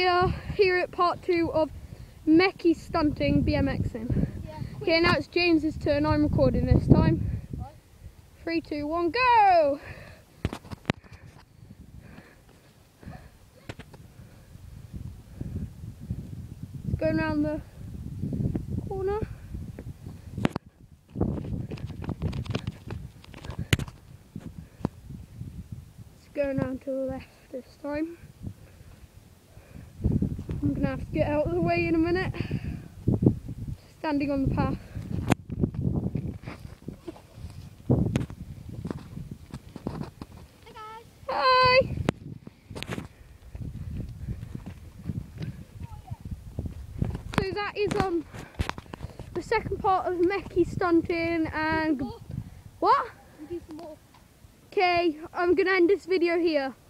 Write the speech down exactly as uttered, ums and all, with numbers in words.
we are here at part two of meki stunting BMXing. Yeah. Okay, now it's James's turn. I'm recording this time. Right. Three, two, one, go! It's going around the corner. It's going around to the left this time. I'm gonna have to get out of the way in a minute. Standing on the path. Hi guys. Hi! So that is um the second part of meki stunting and More. what? We'll do some more. Okay, I'm gonna end this video here.